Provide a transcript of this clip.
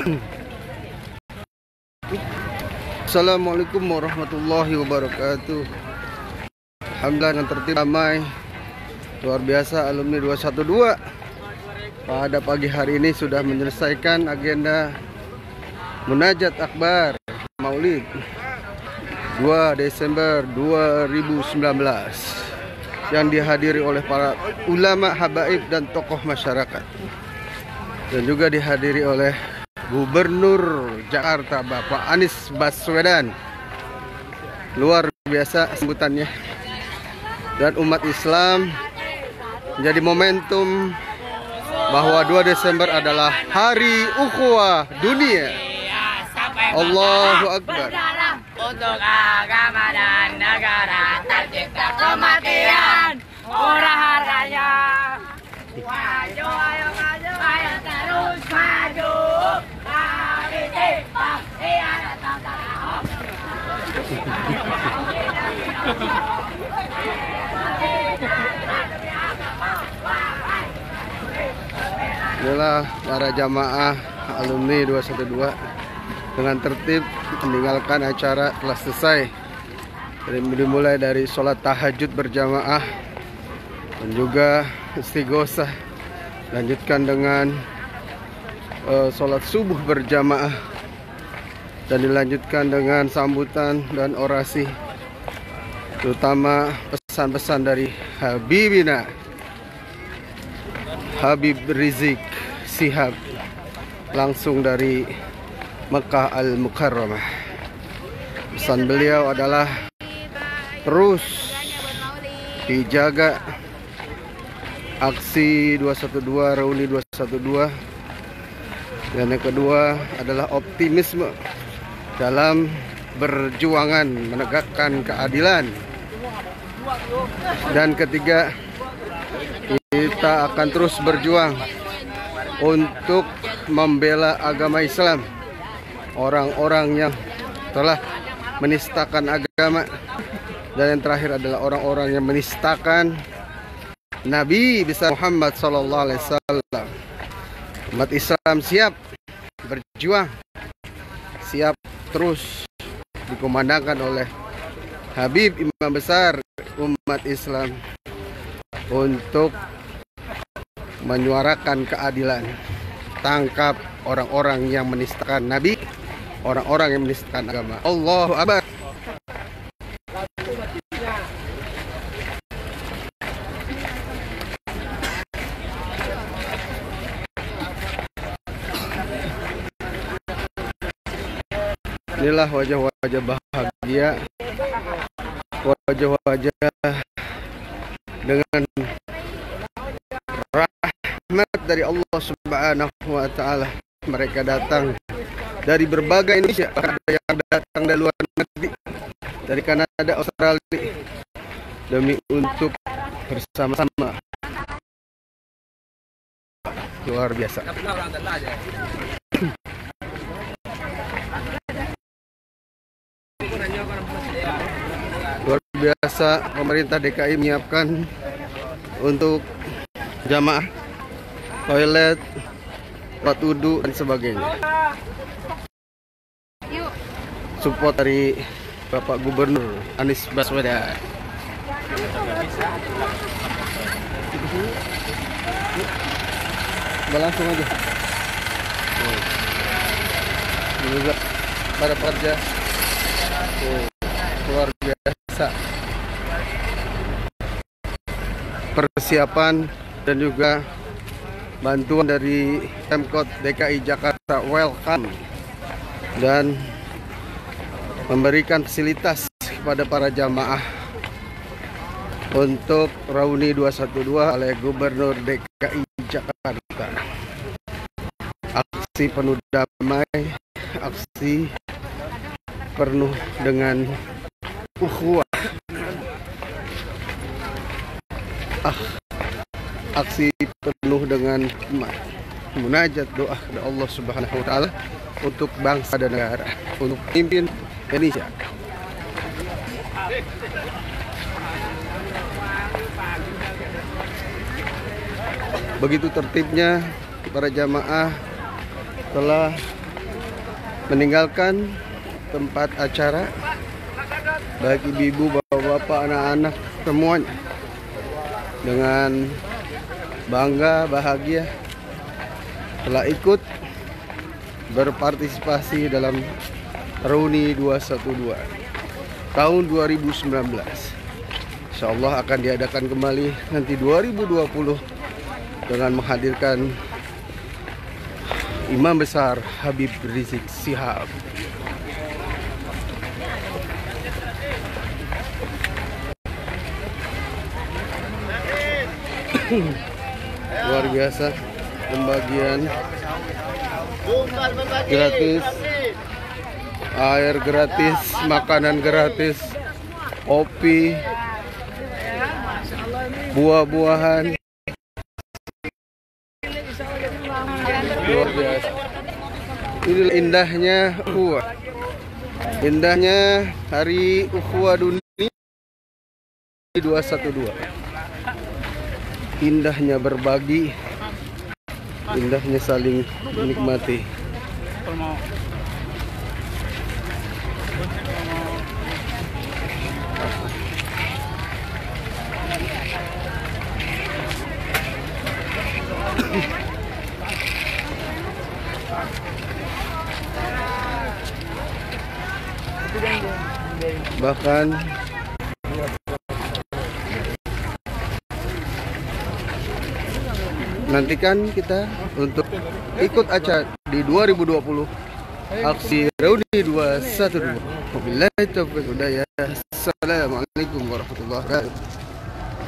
Assalamualaikum warahmatullahi wabarakatuh. Alhamdulillah dengan tertib ramai. Luar biasa alumni 212. Pada pagi hari ini sudah menyelesaikan agenda Munajat Akbar Maulid 2 Desember 2019 yang dihadiri oleh para ulama, habaib dan tokoh masyarakat, dan juga dihadiri oleh Gubernur Jakarta Bapak Anies Baswedan. Luar biasa sambutannya, dan umat Islam menjadi momentum bahwa 2 Desember adalah Hari Ukhuwah Dunia. Allahu Akbar. Untuk agama dan negara tercipta kematian murah harganya. Maju, ayo maju, ayo terus maju. Inilah para jamaah alumni 212 dengan tertib meninggalkan acara telah selesai. Dimulai dari sholat tahajud berjamaah dan juga istighosah, lanjutkan dengan sholat subuh berjamaah, dan dilanjutkan dengan sambutan dan orasi, terutama pesan-pesan dari Habibina Habib Rizik Sihab langsung dari Mekah Al-Mukarramah. Pesan beliau adalah terus dijaga aksi 212, reuni 212, dan yang kedua adalah optimisme dalam berjuangan menegakkan keadilan, dan ketiga, kita akan terus berjuang untuk membela agama Islam, orang-orang yang telah menistakan agama, dan yang terakhir adalah orang-orang yang menistakan Nabi besar Muhammad SAW. Umat Islam siap berjuang, siap terus dikumandangkan oleh Habib Imam Besar umat Islam untuk menyuarakan keadilan. Tangkap orang-orang yang menistakan Nabi, orang-orang yang menistakan agama. Allahu Akbar. Inilah wajah-wajah bahagia, wajah-wajah dengan rahmat dari Allah Subhanahu wa Ta'ala. Mereka datang dari berbagai Indonesia, ada yang datang dari luar negeri, dari Kanada, Australia, demi untuk bersama-sama. Luar biasa. Luar biasa, pemerintah DKI menyiapkan untuk jamaah toilet, tempat wudhu dan sebagainya. Support dari Bapak Gubernur Anies Baswedan. Langsung aja. Ini juga para pekerja. Luar biasa persiapan dan juga bantuan dari Pemkot DKI Jakarta, welcome, dan memberikan fasilitas kepada para jamaah untuk reuni 212 oleh Gubernur DKI Jakarta. Aksi penuh damai, aksi penuh dengan ukhuwah, aksi penuh dengan munajat doa kepada Allah Subhanahu wa Ta'ala untuk bangsa dan negara, untuk pimpin Indonesia. Begitu tertibnya para jamaah telah meninggalkan tempat acara, baik ibu-ibu, bapak-bapak, anak-anak, semuanya dengan bangga, bahagia telah ikut berpartisipasi dalam reuni 212 tahun 2019. Insyaallah akan diadakan kembali nanti 2020 dengan menghadirkan Imam Besar Habib Rizik Syihab. Luar biasa pembagian gratis, air gratis, makanan gratis, kopi, buah-buahan. Luar biasa. Ini indahnya ukhuwah. Indahnya hari ukhuwah dunia 212. Indahnya berbagi, indahnya saling menikmati. Bahkan nantikan kita untuk ikut acara di 2020 aksi reuni 212. Wabillahi taufiq hidayah. Assalamualaikum warahmatullahi wabarakatuh.